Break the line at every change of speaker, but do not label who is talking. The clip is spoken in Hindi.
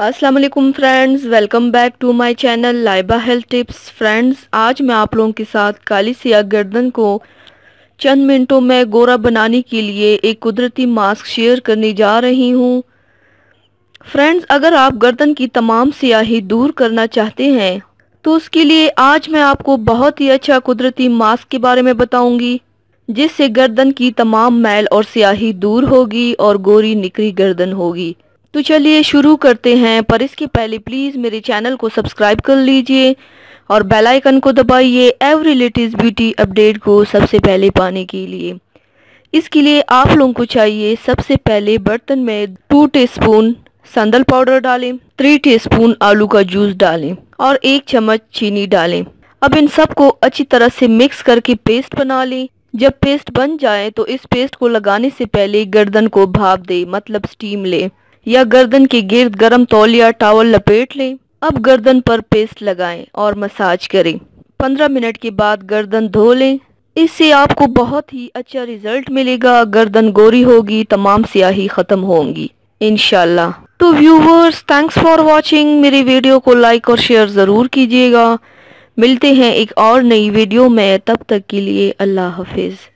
अस्सलाम वालेकुम friends, welcome back to my channel Laiba health tips. Friends, आज मैं आप लोगों के साथ काली सियाह गर्दन को चंद मिनटों में गोरा बनाने के लिए एक कुदरती मास्क शेयर करने जा रही हूँ। फ्रेंड्स, अगर आप गर्दन की तमाम सियाही दूर करना चाहते हैं तो उसके लिए आज मैं आपको बहुत ही अच्छा कुदरती मास्क के बारे में बताऊंगी, जिससे गर्दन की तमाम मैल और स्याही दूर होगी और गोरी निकरी गर्दन होगी। तो चलिए शुरू करते हैं, पर इसके पहले प्लीज़ मेरे चैनल को सब्सक्राइब कर लीजिए और बेल आइकन को दबाइए एवरी लेटेस्ट ब्यूटी अपडेट को सबसे पहले पाने के लिए। इसके लिए आप लोगों को चाहिए, सबसे पहले बर्तन में 2 टीस्पून संदल पाउडर डालें, 3 टीस्पून आलू का जूस डालें और 1 चम्मच चीनी डालें। अब इन सब को अच्छी तरह से मिक्स करके पेस्ट बना लें। जब पेस्ट बन जाए तो इस पेस्ट को लगाने से पहले गर्दन को भाप दें, मतलब स्टीम लें, या गर्दन के गिर्द गर्म तौलिया टॉवल लपेट लें। अब गर्दन पर पेस्ट लगाएं और मसाज करें। 15 मिनट के बाद गर्दन धो लें। इससे आपको बहुत ही अच्छा रिजल्ट मिलेगा, गर्दन गोरी होगी, तमाम स्याही खत्म होंगी इंशाल्लाह। तो व्यूवर्स, थैंक्स फॉर वॉचिंग। मेरी वीडियो को लाइक और शेयर ज़रूर कीजिएगा। मिलते हैं एक और नई वीडियो में, तब तक के लिए अल्लाह हाफिज़।